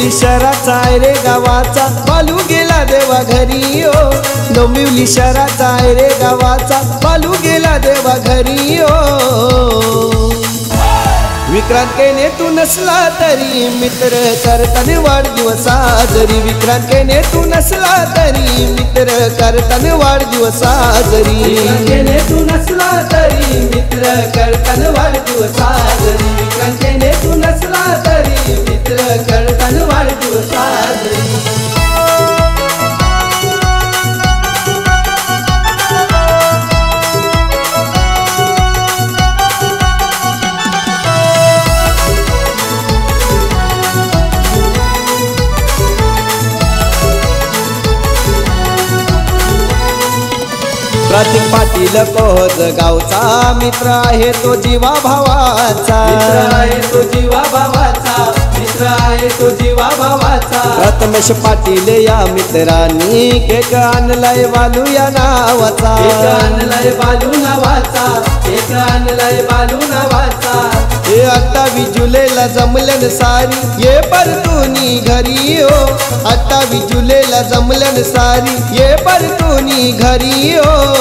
डोंबिवली शहराचा आहे रे गावाचा, बालू गेला देवा घरी ओ। डोंबिवली शहराचा आहे रे गावाचा, बालू गेला देवा घरी ओ। विक्रांत केने तू नसला तरी मित्र करताने वाढदिवस साजरी। विक्रांत केने तू नसला तरी मित्र करताने वाढदिवस साजरी। विक्रांत केने तू नसला तरी मित्र करताने वाढदिवस साजरी। विक्रांत केने तू नसला तरी मित्र करताने वाढदिवस साजरी। प्रतीक पाटील कोहज गावचा मित्र आहे तो जीवा भावाचा। मित्र आहे तो जीवा भावाचा, मित्र आहे तो जीवा भावाचा। प्रथमेश पाटील या मित्रांनी केक आणलाय बालू या नावाचा। केक आणलाय बालू नावाचा, केक आणलाय बालू नावाचा। हे 28 जुलैला जमलन सारी ये परतुनी घरी ओ। 28 जुलैला जमलन सारी ये परतुनी घरी ओ।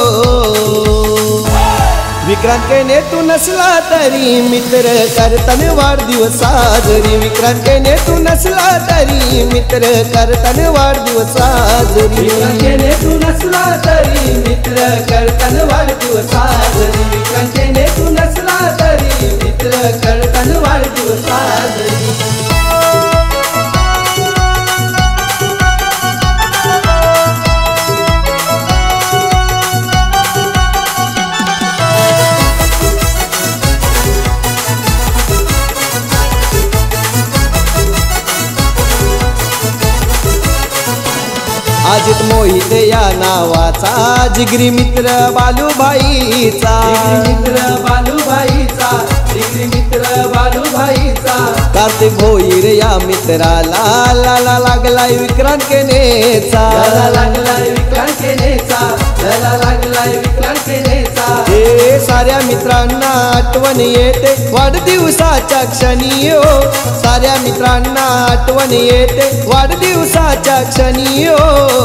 विक्रांत केने तू नसला तरी मित्र करताने वाढदिवस साजरी। विक्रांत केने तू नसला तरी मित्र करताने वाढदिवस साजरी। विक्रांत केने तू नसला तरी मित्र करताने वाढदिवस साजरी। विक्रांत केने तू नसला तरी मित्र करताने वाढदिवस साजरी। अजित मोहित या नावाचा जिगरी मित्र बालू भाईचा। जिगरी मित्र बालू भाईचा, जिगरी मित्र बालू भाईचा। कार्तिक भोईर या मित्राला लाला लागलाय विक्रांत केनेचा। लाला लागलाय विक्रांत केनेचा, लाला लागलाय विक्रांत केनेचा। हे साऱ्या मित्रांना आठवण येते वाढदिवसाच्या क्षणी ओ। साऱ्या मित्रांना आठवण येते वाढदिवसाच्या क्षणी ओ।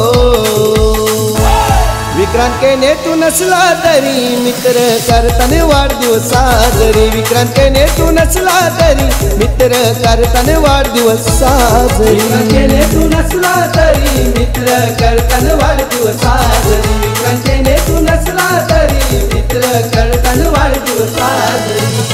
विक्रांत केने तू नसला तरी मित्र करताने वाढदिवस साजरी। विक्रांत केने तू नसला तरी मित्र करताने वाढदिवस साजरी। विक्रांत केने तू नसला तरी मित्र करताने वाढदिवस साजरी। विक्रांत केने तू नसला तरी मित्र करताने वाढदिवस साजरी।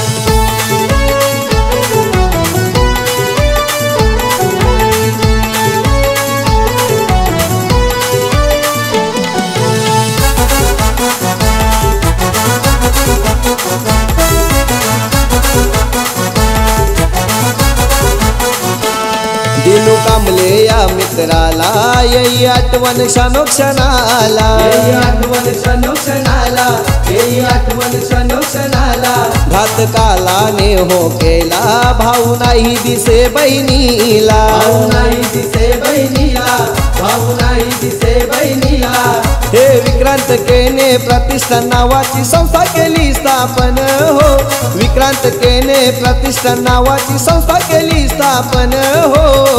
दिनू कांबले या मित्राला येई आठवण क्षणोक्षणाला। येई आठवण क्षणोक्षणाला, येई आठवण क्षणोक्षणाला। घातकालाने हो केला भाऊ नाही दिसे बहिणीला। भाऊ नाही दिसे बहिणीला, भाऊ नाही दिसे बहिणीला। हे विक्रांत केने प्रतिष्ठान नावाची संस्था केली स्थापन हो। विक्रांत केने प्रतिष्ठान नावाची संस्था केली स्थापन हो।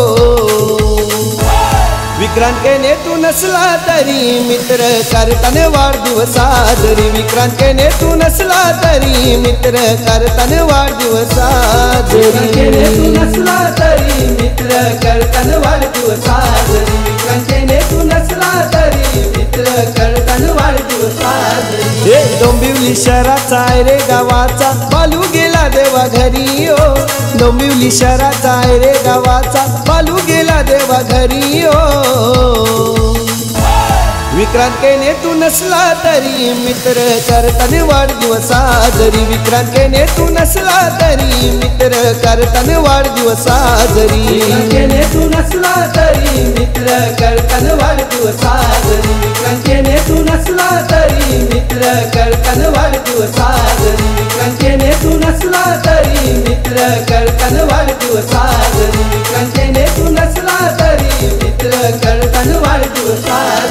विक्रांत केने तू नसला तरी मित्र करताने वाढदिवस साजरी। विक्रांत केने तू नसला तरी मित्र करताने वाढदिवस साजरी। विक्रांत केने तू नसला तरी मित्र करताने वाढदिवस साजरी। विक्रांत केने तू नसला तरी मित्र करताने वाढदिवस साजरी। हे डोंबिवली शहराचा आहे रे गावाचा, बालू गेला देवा घरी ओ। डोंबिवली शहराचा आहे रे गावाचा, बालू गेला देवा घरी ओ। विक्रांत केने तू नसला तरी मित्र करताने वाढदिवस साजरी। विक्रांत केने तू नसला तरी मित्र करताने वाढदिवस साजरी। विक्रांत केने तू नसला तरी मित्र करताने वाढदिवस साजरी। विक्रांत केने तू नसला तरी मित्र करताने वाढदिवस साजरी। विक्रांत केने तू नसला तरी मित्र करताने वाढदिवस साजरी। विक्रांत केने तू नसला तरी मित्र करताने वाढदिवस साजरी।